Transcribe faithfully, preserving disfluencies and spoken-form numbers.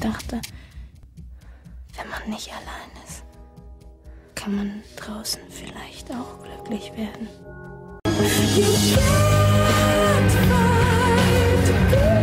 dachte, wenn man nicht allein ist, kann man draußen vielleicht auch glücklich werden. You can't find